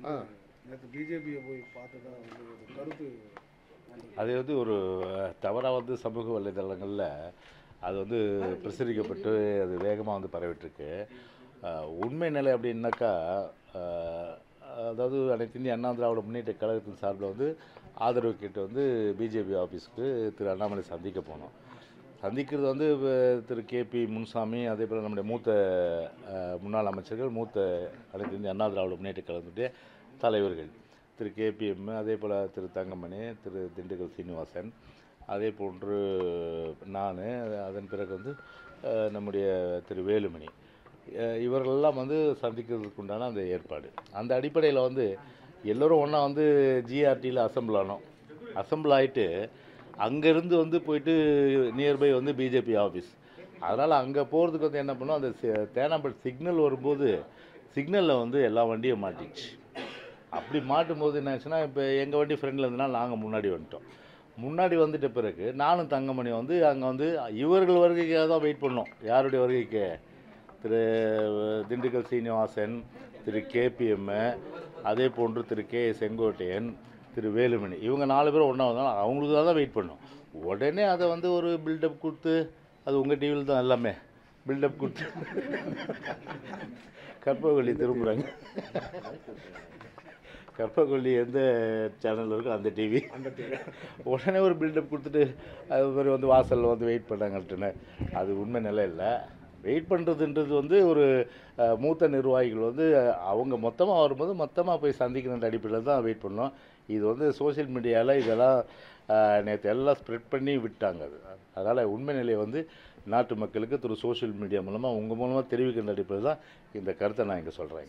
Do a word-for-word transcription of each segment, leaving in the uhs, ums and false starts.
நேற்று பிஜேபியை போய் பார்த்ததா வந்து ஒரு கருத்து. அது வந்து ஒரு தவறாக வந்து சமூக வலைதளங்களில் அது வந்து பிரசுரிக்கப்பட்டு அது வேகமாக வந்து பரவிட்டுருக்கு. உண்மை நிலை அப்படின்னாக்கா, அதாவது அனைத்து இந்திய அண்ணா திராவிட முன்னேற்ற கழகத்தின் சார்பில் வந்து ஆதரவு கேட்டு வந்து பிஜேபி ஆஃபீஸுக்கு திரு அண்ணாமலை சந்திக்க போனோம். சந்திக்கிறது வந்து திரு கே பி முனுசாமி, அதே போல் நம்முடைய மூத்த முன்னாள் அமைச்சர்கள், மூத்த அனைத்து இந்திய அண்ணா திராவிட முன்னேற்ற கழகத்துடைய தலைவர்கள் திரு கே பி எம், அதே போல் திரு தங்கமணி, திரு திண்டுக்கல் சீனிவாசன், அதே போன்று நான், அதன் பிறகு வந்து நம்முடைய திரு வேலுமணி, இவர்களெல்லாம் வந்து சந்திக்கிறதுக்கு உண்டான அந்த ஏற்பாடு. அந்த அடிப்படையில் வந்து எல்லோரும் ஒன்றா வந்து ஜிஆர்டியில் அசம்பிள் ஆனோம். அசம்பிள் ஆகிட்டு அங்கேருந்து வந்து போயிட்டு நியர்பை வந்து பிஜேபி ஆஃபீஸ். அதனால் அங்கே போகிறதுக்கு வந்து என்ன பண்ணோம், அந்த தேனாம்பேட் சிக்னல் வரும்போது சிக்னலில் வந்து எல்லா வண்டியும் மாட்டிச்சு. அப்படி மாட்டும் போது என்ன ஆச்சுன்னா, இப்போ எங்கள் வண்டி ஃப்ரெண்டில் இருந்தனால நாங்கள் முன்னாடி வந்துட்டோம். முன்னாடி வந்துட்ட பிறகு நானும் தங்கமணி வந்து அங்கே வந்து இவர்கள் வருகைக்காக தான் வெயிட் பண்ணோம். யாருடைய வருகைக்கு? திரு திண்டுக்கல் சீனிவாசன், திரு கேபிஎம், அதே போன்று திரு கே செங்கோட்டையன், திரு வேலுமணி, இவங்க நாலு பேரும் ஒன்றா வந்தாலும் அவங்களுக்கு தான் வெயிட் பண்ணோம். உடனே அதை வந்து ஒரு பில்டப் கொடுத்து, அது உங்கள் டிவியில் தான் எல்லாமே பில்டப் கொடுத்து கற்பகவள்ளி திரும்புகிறாங்க. கற்பகவள்ளி எந்த சேனலில் இருக்கோ அந்த டிவி, உடனே ஒரு பில்டப் கொடுத்துட்டு அது மாதிரி வந்து வாசலில் வந்து வெயிட் பண்ணாங்கட்டுன்னு. அது உண்மை நிலை இல்லை. வெயிட் பண்ணுறதுன்றது வந்து ஒரு மூத்த நிர்வாகிகள் வந்து அவங்க மொத்தமாக வரும்போது மொத்தமாக போய் சந்திக்கணுன்ற அடிப்படையில் தான் வெயிட் பண்ணோம். இது வந்து சோசியல் மீடியாவில் இதெல்லாம் நேற்று எல்லாம் ஸ்ப்ரெட் பண்ணி விட்டாங்க. அது அதனால் உண்மை நிலையை வந்து நாட்டு மக்களுக்கு திரு சோசியல் மீடியா மூலமாக உங்கள் மூலமாக தெரிவிக்கின்ற அடிப்படையில் தான் இந்த கருத்தை நான் இங்கே சொல்கிறேன்.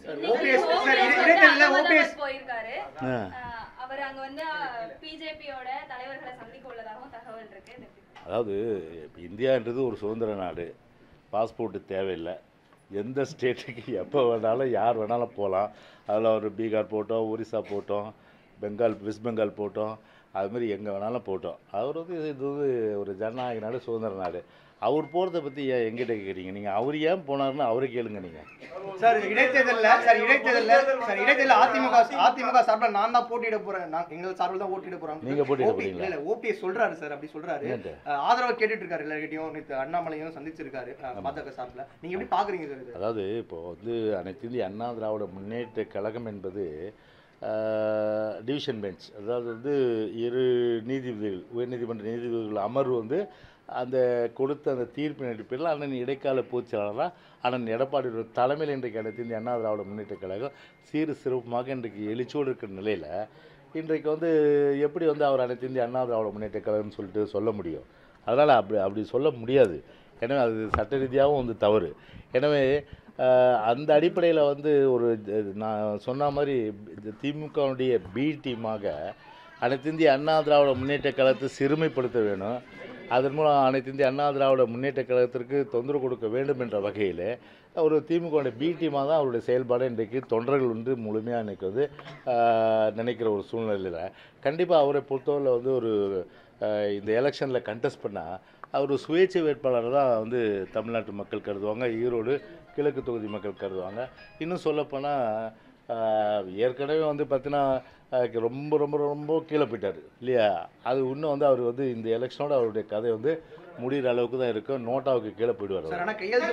அதாவது இந்தியான்றது ஒரு சுதந்திர நாடு. பாஸ்போர்ட்டு தேவையில்லை. எந்த ஸ்டேட்டுக்கு எப்போ வேணாலும் யார் வேணாலும் போகலாம். அதில் ஒரு பீகார் போட்டோம், ஒரிசா போட்டோம், பெங்கால் வெஸ்ட் பெங்கால் போட்டோம், அதுமாதிரி எங்கே வேணாலும் போட்டோம். அவர் வந்து இது வந்து ஒரு ஜனநாயக நாடு, சுதந்திர நாடு. அவர் போகிறத பற்றி ஏன் எங்கிட்ட கேட்குறீங்க? நீங்கள் அவர் ஏன் போனார்னு அவரை கேளுங்க. நீங்கள் சார் இடைத்தேர்தலில் சார் இடைத்தேர்தலில் சார் இடைத்தேர்தல் அதிமுக அதிமுக சார்பில் நான் தான் போட்டியிட போகிறேன், நான் எங்கள் சார்பில் தான் போட்டியிட போகிறோம். நீங்கள் போட்டியிட போகிறீங்களா? இல்லை, ஓபிஎஸ் சொல்கிறாரு சார், அப்படி சொல்கிறாரு. ஆதரவு கேட்டுட்டு இருக்காரு எல்லார்கிட்டையும். நேற்று அண்ணாமலையும் சந்திச்சிருக்காரு பாஜக சார்பில். நீங்கள் எப்படி பார்க்குறீங்க சார் இது? அதாவது இப்போ வந்து அனைத்து இந்திய அண்ணா திராவிட முன்னேற்ற கழகம் என்பது டிவிஷன் பெஞ்ச், அதாவது வந்து இரு நீதிபதிகள், உயர்நீதிமன்ற நீதிபதிகள் அமர்வு வந்து அந்த கொடுத்த அந்த தீர்ப்பின் அடிப்படையில் அண்ணன் இடைக்கால பொதுச்செயலாளராக அண்ணன் எடப்பாடி தலைமையில் இன்றைக்கு அனைத்து இந்திய அண்ணா திராவிட முன்னேற்ற கழகம் சீர் சிறப்புமாக இன்றைக்கு எழுச்சியோடு இருக்கிற நிலையில் இன்றைக்கு வந்து எப்படி வந்து அவர் அனைத்து இந்திய அண்ணா திராவிட முன்னேற்ற கழகம்னு சொல்லிட்டு சொல்ல முடியும்? அதனால் அப்படி அப்படி சொல்ல முடியாது. எனவே அது சட்ட ரீதியாகவும் வந்து தவறு. எனவே அந்த அடிப்படையில் வந்து ஒரு நான் சொன்ன மாதிரி திமுகவுடைய பி டீமாக அனைத்து இந்திய அண்ணா திராவிட முன்னேற்ற கழகத்தை சிறுமைப்படுத்த வேணும். அதன் மூலம் அனைத்து இந்திய அண்ணா திராவிட முன்னேற்ற கழகத்திற்கு தொந்தரவு கொடுக்க வேண்டும் என்ற வகையில் ஒரு திமுகவுடைய பி டீமாக தான் அவருடைய செயல்பாடு இன்றைக்கு தொண்டர்கள் வந்து முழுமையாக இன்றைக்கி வந்து நினைக்கிற ஒரு சூழ்நிலையில் கண்டிப்பாக அவரை பொறுத்தவரையில் வந்து ஒரு இந்த எலெக்ஷனில் கண்டெஸ்ட் பண்ணால் அவர் சுயேட்சை வேட்பாளர் தான் வந்து தமிழ்நாட்டு மக்கள் கருதுவாங்க, ஈரோடு கிழக்கு தொகுதி மக்கள் கருதுவாங்க. இன்னும் சொல்லப்போனால் ஏற்கனவே வந்து பார்த்தீங்கன்னா ரொம்ப ரொம்ப ரொம்ப கீழே போயிட்டார் இல்லையா? அது இன்னும் வந்து அவர் வந்து இந்த எலெக்ஷனோட அவருடைய கதை வந்து முடிகிற அளவுக்கு தான் இருக்கும். நோட்டாவுக்கு கீழே போயிடுவார்.